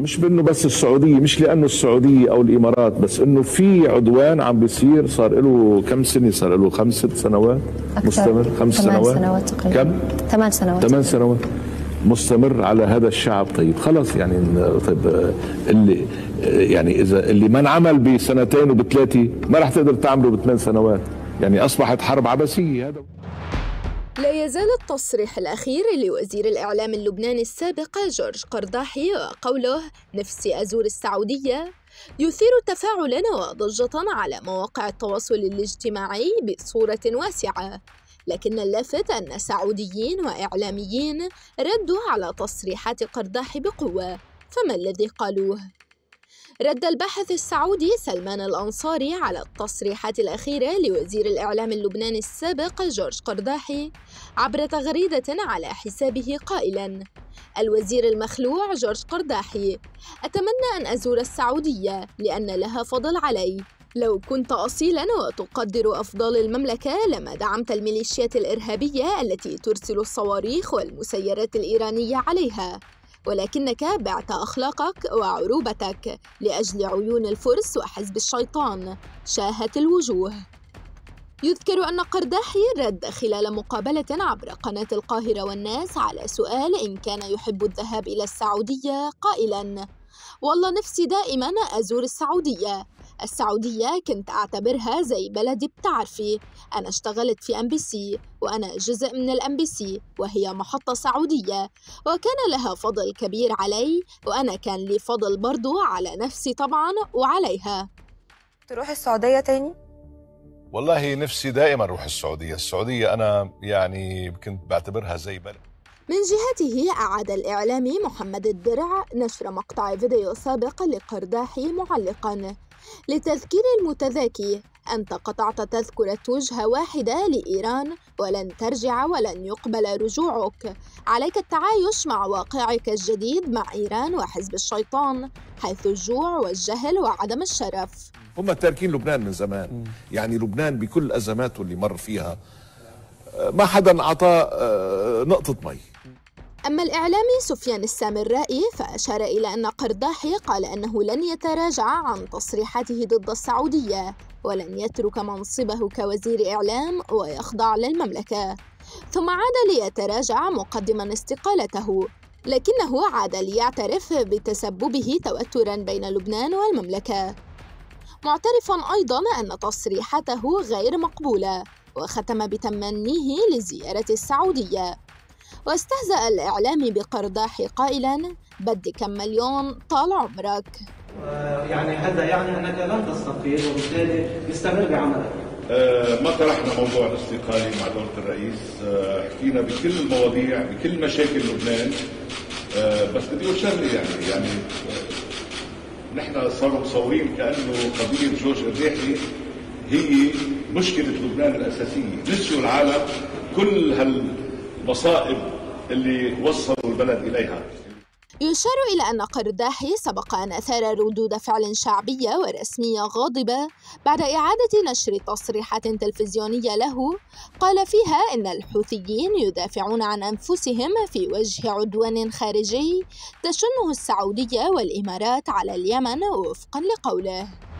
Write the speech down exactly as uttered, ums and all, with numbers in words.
مش بانه بس السعوديه، مش لانه السعوديه او الامارات بس، انه في عدوان عم بيصير صار له كم سنه، صار له خمس ست سنوات أكثر. مستمر، خمس سنوات سنوات تقريبا. كم؟ ثمان سنوات ثمان سنوات مستمر على هذا الشعب. طيب خلص يعني، طيب اللي يعني اذا اللي ما انعمل بسنتين وبثلاثه ما راح تقدر تعمله بثمان سنوات، يعني اصبحت حرب عبثيه. هذا لا يزال التصريح الأخير لوزير الإعلام اللبناني السابق جورج قرداحي وقوله نفسي أزور السعودية يثير تفاعلاً وضجة على مواقع التواصل الاجتماعي بصورة واسعة، لكن اللافت أن سعوديين وإعلاميين ردوا على تصريحات قرداحي بقوة. فما الذي قالوه؟ رد الباحث السعودي سلمان الأنصاري على التصريحات الأخيرة لوزير الإعلام اللبناني السابق جورج قرداحي عبر تغريدة على حسابه قائلاً: الوزير المخلوع جورج قرداحي، أتمنى أن أزور السعودية لأن لها فضل علي. لو كنت أصيلاً وتقدر أفضال المملكة لما دعمت الميليشيات الإرهابية التي ترسل الصواريخ والمسيرات الإيرانية عليها، ولكنك بعت أخلاقك وعروبتك لأجل عيون الفرس وحزب الشيطان شاهت الوجوه. يذكر أن قرداحي رد خلال مقابلة عبر قناة القاهرة والناس على سؤال إن كان يحب الذهاب إلى السعودية قائلاً: والله نفسي دائماً أزور السعودية. السعودية كنت أعتبرها زي بلدي، بتعرفي أنا اشتغلت في أم بي سي وأنا جزء من الأم بي سي وهي محطة سعودية، وكان لها فضل كبير علي وأنا كان لي فضل برضو على نفسي طبعا وعليها. تروح السعودية تاني؟ والله نفسي دائما أروح السعودية. السعودية أنا يعني كنت بعتبرها زي بلد. من جهته أعاد الإعلامي محمد الدرع نشر مقطع فيديو سابق لقرداحي معلقاً: لتذكير المتذاكي، أنت قطعت تذكرة وجهة واحدة لإيران ولن ترجع ولن يقبل رجوعك. عليك التعايش مع واقعك الجديد مع إيران وحزب الشيطان، حيث الجوع والجهل وعدم الشرف. هم تاركين لبنان من زمان، يعني لبنان بكل أزماته اللي مر فيها ما حدا أعطاه نقطة مي. أما الإعلامي سفيان السامرائي فأشار إلى أن قرداحي قال أنه لن يتراجع عن تصريحاته ضد السعودية ولن يترك منصبه كوزير إعلام ويخضع للمملكة، ثم عاد ليتراجع مقدما استقالته، لكنه عاد ليعترف بتسببه توترا بين لبنان والمملكة، معترفا أيضا أن تصريحاته غير مقبولة، وختم بتمنيه لزيارة السعودية. واستهزأ الإعلامي بقرداحي قائلاً: بدي كم مليون طال عمرك. يعني هذا يعني أنك لن تستقيل وبالتالي يستمر بعملك. أه ما طرحنا موضوع الاستقالة مع دولة الرئيس، أه حكينا بكل المواضيع بكل مشاكل لبنان. أه بس بدي أقول شغلة يعني يعني أه نحن صاروا مصورين كأنه قضية جورج قرداحي هي مشكلة لبنان الأساسية، نسيوا العالم كل هالمصائب اللي وصلوا البلد إليها. يشار إلى أن قرداحي سبق أن أثار ردود فعل شعبية ورسمية غاضبة بعد إعادة نشر تصريحات تلفزيونية له قال فيها إن الحوثيين يدافعون عن أنفسهم في وجه عدوان خارجي تشنه السعودية والإمارات على اليمن وفقا لقوله.